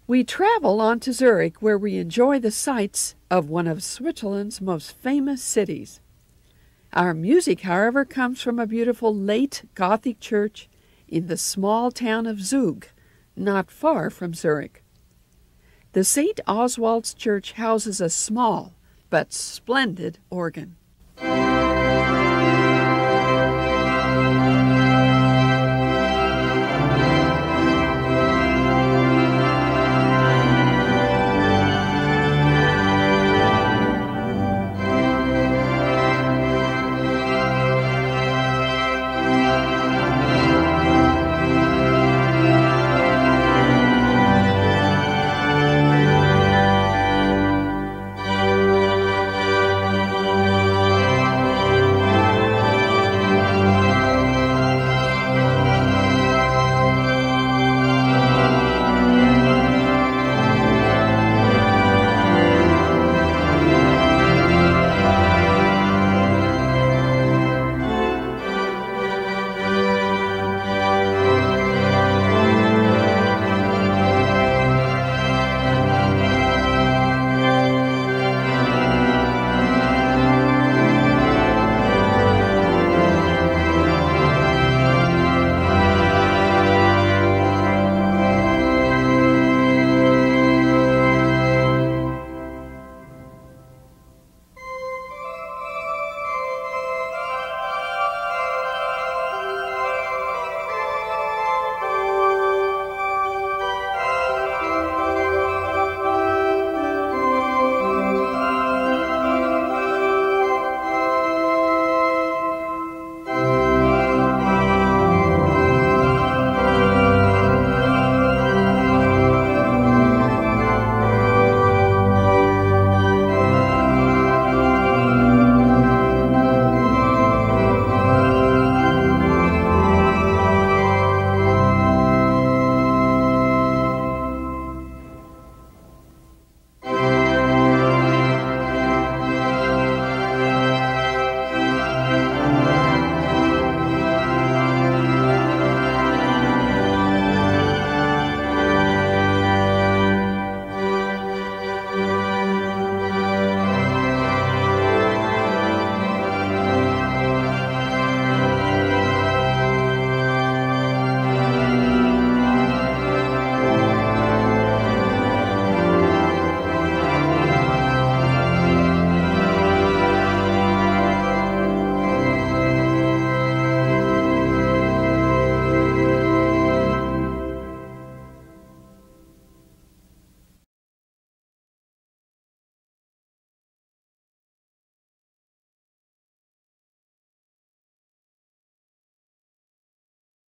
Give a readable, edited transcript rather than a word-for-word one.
We travel on to Zurich, where we enjoy the sights of one of Switzerland's most famous cities. Our music, however, comes from a beautiful late Gothic church in the small town of Zug, not far from Zurich. The St. Oswald's Church houses a small but splendid organ.